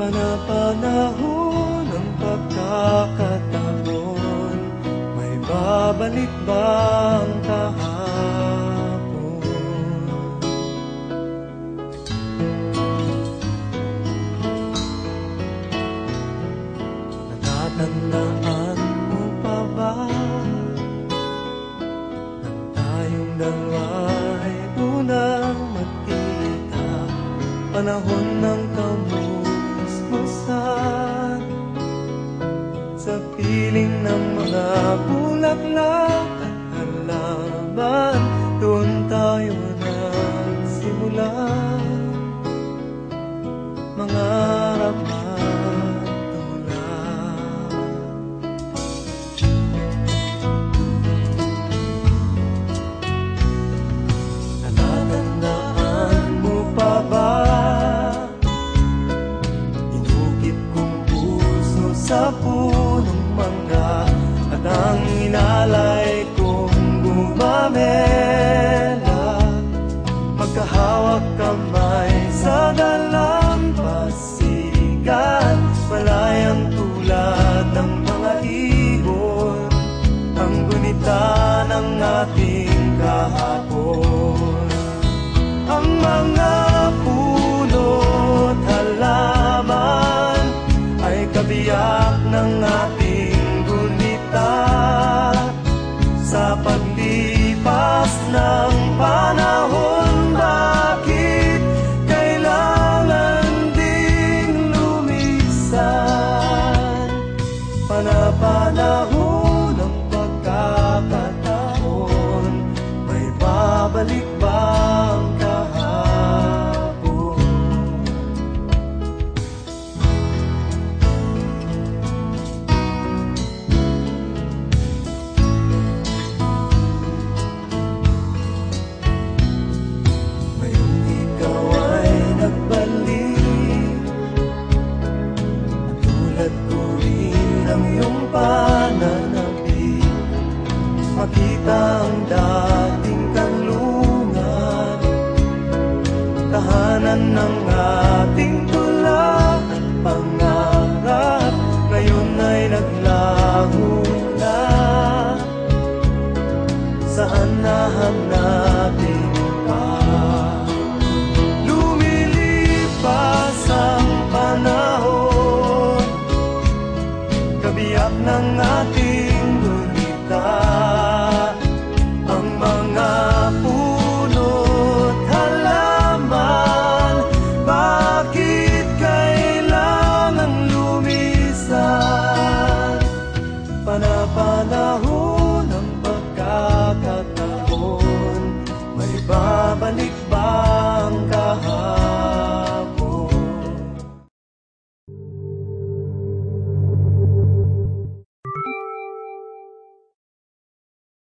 Panapanahon ng pagkakataon, may babalik bang kahapon? Natatandaan mo pa ba nang tayong dalawa'y unang magkita? Panahon ng kamusmusan sa piling ng mga bulaklak at halaman, doon tayo nagsimula mangarap at tumulak. Natatandaan mo pa ba sa punong mangga at ang inalay kong gumamela, magkahawak kamay sa dalampasigan, malayang tulad ng mga ibon, ang gunita ng ating kahapon. Ang mga puno't halaman ay kabiyak ng ating gunita sa paglipas ng panahon. Bakit kailangan ding lumisan? Panapanahon ng pagkakataon, may babalik bang kahapon? Makita ang dating kanlungan, tahanan ng ating tula at pangarap, ngayon ay naglaho na. Saan nahanapin pa? Lumilipas ang panahon, kabiyak ng ating gunita, ang mga